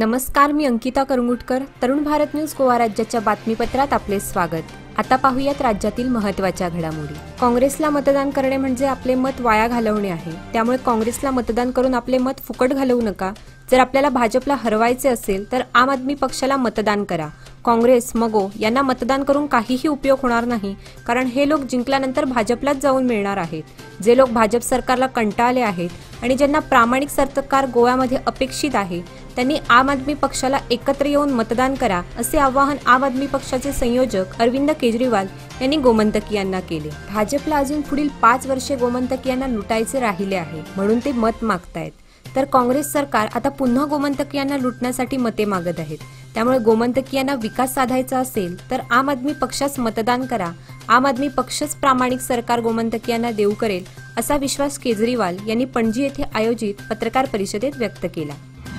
नमस्कार, मी अंकिता करंगुटकर. तरुण भारत न्यूज गोवा राज्याच्या बातमीपत्रात आपले स्वागत. आता पाहूयात राज्यातील महत्त्वाच्या घडामोडी. काँग्रेसला मतदान करणे म्हणजे आपले मत वाया घालवणे आहे. त्यामुळे काँग्रेसला मतदान करून आपले मत फुकट घालवू नका. जर आपल्याला भाजपला हरवायचे असेल तर आम आदमी पक्षाला मतदान करा. काँग्रेस, मगो यांना मतदान करून काहीही उपयोग होणार नाही, कारण हे लोक जिंकल्यानंतर भाजपलाच जाऊन मिळणार आहेत. जे लोक भाजप सरकारला कंटाळले आहेत आणि ज्यांना प्रामाणिक सरकार गोव्यामध्ये अपेक्षित आहे, त्यांनी आम आदमी पक्षाला एकत्र येऊन मतदान करा, असे आवाहन आम आदमी पक्षाचे संयोजक अरविंद केजरीवाल यांनी गोमंतकीयांना केले. भाजपला अजून पुढील 5 वर्षे गोमंतकीयांना लुटायचे राहिले आहे, म्हणून ते मत मागतायत. तर काँग्रेस सरकार आता पुन्हा गोमंतकीयांना लुटण्यासाठी मते मागत आहेत. त्यामुळे गोमंतकीयांना विकास साधायचा असेल तर आम आदमी पक्षास मतदान करा. आम आदमी पक्षच प्रामाणिक सरकार गोमंतकीयांना देऊ करेल, असा विश्वास केजरीवाल यांनी पणजी येथे आयोजित पत्रकार परिषदेत व्यक्त केला.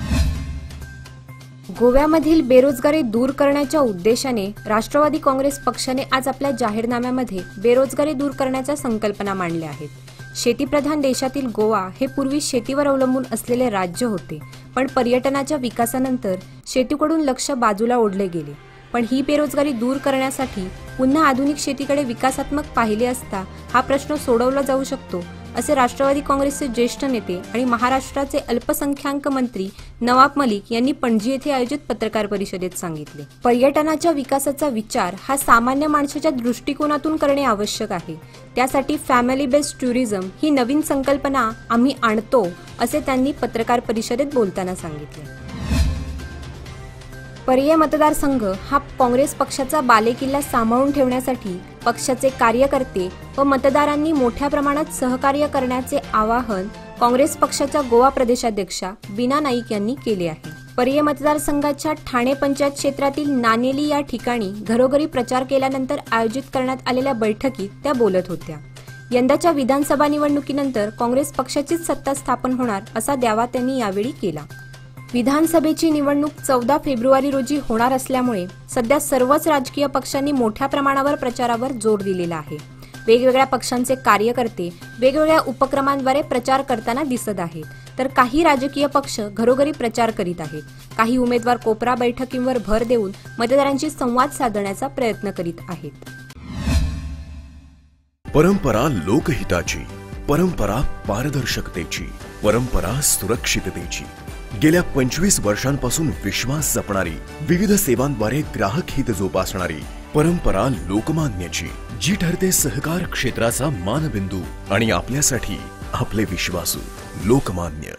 गोव्यामधील बेरोजगारी दूर करण्याच्या उद्देशाने राष्ट्रवादी काँग्रेस पक्षाने आज आपल्या जाहीरनाम्यामध्ये बेरोजगारी दूर करण्याच्या संकल्पना मांडल्या आहेत. शेतीप्रधान देशातील गोवा हे पूर्वी शेतीवर अवलंबून असलेले राज्य होते, पण पर्यटनाच्या विकासानंतर शेतीकडून लक्ष बाजूला ओढले गेले. पण ही बेरोजगारी दूर करण्यासाठी पुन्हा आधुनिक शेतीकडे विकासात्मक पाहिले असता हा प्रश्न सोडवला जाऊ शकतो, असे राष्ट्रवादी काँग्रेसचे ज्येष्ठ नेते आणि महाराष्ट्राचे अल्पसंख्याक मंत्री नवाब मलिक यांनी पणजी येथे आयोजित पत्रकार परिषदेत सांगितले. पर्यटनाच्या विकासाचा विचार हा सामान्य माणसाच्या दृष्टिकोनातून करणे आवश्यक आहे. त्यासाठी फॅमिली बेस्ड टुरिझम ही नवीन संकल्पना आम्ही आणतो, असे त्यांनी पत्रकार परिषदेत बोलताना सांगितले. पर्याय मतदारसंघ हा काँग्रेस पक्षाचा बालेकिल्ला सांभाळून ठेवण्यासाठी पक्षाचे कार्यकर्ते व मतदारांनी मोठ्या प्रमाणात सहकार्य करण्याचे आवाहन काँग्रेस पक्षाच्या गोवा प्रदेशाध्यक्षा बीना नाईक यांनी केले आहे. पर्याय मतदारसंघाच्या ठाणे पंचायत क्षेत्रातील नानेली या ठिकाणी घरोघरी प्रचार केल्यानंतर आयोजित करण्यात आलेल्या बैठकीत त्या बोलत होत्या. यंदाच्या विधानसभा निवडणुकीनंतर काँग्रेस पक्षाचीच सत्ता स्थापन होणार, असा दावा त्यांनी यावेळी केला. विधानसभेची निवडणूक 14 फेब्रुवारी रोजी होणार असल्यामुळे सध्या सर्वच राजकीय पक्षांनी मोठ्या प्रमाणावर प्रचारावर जोर दिलेला आहे. वेगवेगळ्या पक्षांचे कार्यकर्ते वेगवेगळ्या उपक्रमांद्वारे प्रचार करताना दिसत आहेत. तर काही राजकीय पक्ष घरोघरी प्रचार करीत आहेत. काही उमेदवार कोपरा बैठकींवर भर देऊन मतदारांशी संवाद साधण्याचा प्रयत्न करीत आहेत. परंपरा लोकहिताची, परंपरा पारदर्शकतेची, परंपरा सुरक्षिततेची. गेल्या 25 वर्षांपासून विश्वास जपणारी, विविध सेवांद्वारे ग्राहक हित जोपासणारी परंपरा लोकमान्यची, जी ठरते सहकार क्षेत्राचा मानबिंदू आणि आपल्यासाठी आपले विश्वासू लोकमान्य.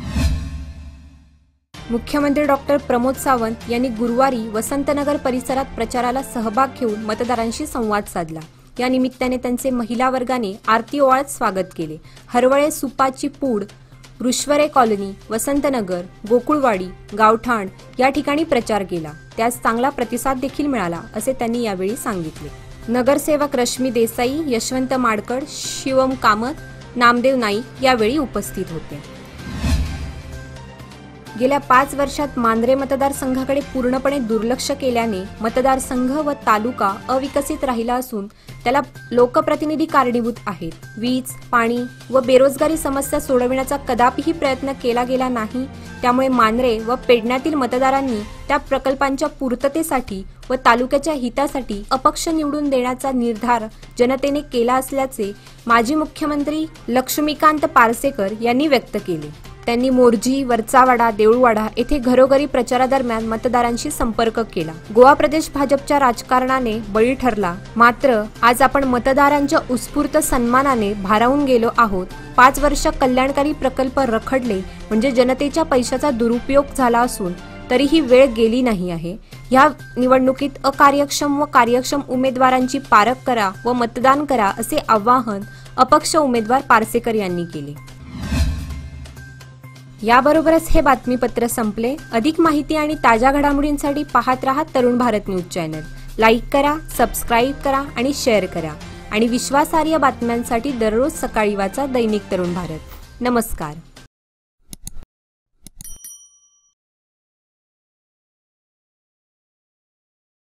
मुख्यमंत्री डॉक्टर प्रमोद सावंत यांनी गुरुवारी वसंतनगर परिसरात प्रचाराला सहभाग घेऊन मतदारांशी संवाद साधला. या निमित्ताने त्यांचे महिला वर्गाने आरती ओवाळत स्वागत केले. हरवळे, सुपाची पूड, रुश्वरे कॉलनी, वसंतनगर, गोकुळवाडी, गावठाण या ठिकाणी प्रचार केला. त्यास चांगला प्रतिसाद देखील मिळाला, असे त्यांनी यावेळी सांगितले. नगरसेवक रश्मी देसाई, यशवंत माडकड, शिवम कामत, नामदेव नाईक यावेळी उपस्थित होते. गेल्या 5 वर्षात मांद्रे मतदारसंघाकडे पूर्णपणे दुर्लक्ष केल्याने मतदारसंघ व तालुका अविकसित राहिला असून त्याला लोकप्रतिनिधी कारणीभूत आहेत. वीज, पाणी व बेरोजगारी समस्या सोडविण्याचा कदापिही प्रयत्न केला गेला नाही. त्यामुळे मांद्रे व पेडण्यातील मतदारांनी त्या प्रकल्पांच्या पूर्ततेसाठी व तालुक्याच्या हितासाठी अपक्ष निवडून देण्याचा निर्धार जनतेने केला असल्याचे माजी मुख्यमंत्री लक्ष्मीकांत पार्सेकर यांनी व्यक्त केले. त्यांनी मोर्जी, वरचावाडा, देऊळवाडा येथे घरोघरी प्रचारादरम्यान मतदारांशी संपर्क केला. गोवा प्रदेश भाजपच्या राजकारणाने बळी ठरला, मात्र आज आपण मतदारांच्या उत्स्फूर्त सन्मानाने भारावून गेलो आहोत. 5 वर्ष कल्याणकारी प्रकल्प रखडले म्हणजे जनतेच्या पैशाचा दुरुपयोग झाला असून तरीही वेळ गेली नाही आहे. या निवडणुकीत अकार्यक्षम व कार्यक्षम उमेदवारांची पारख करा व मतदान करा, असे आवाहन अपक्ष उमेदवार पार्सेकर यांनी केले. याबरोबरच हे बातमीपत्र संपले. अधिक माहिती आणि ताज्या घडामोडींसाठी पाहत रहा Tarun Bharat news channel. Like करा, सबस्क्राईब करा आणि शेअर करा. आणि विश्वासार्ह बातम्यांसाठी दररोज सकाळी वाचा दैनिक तरुण भारत. नमस्कार.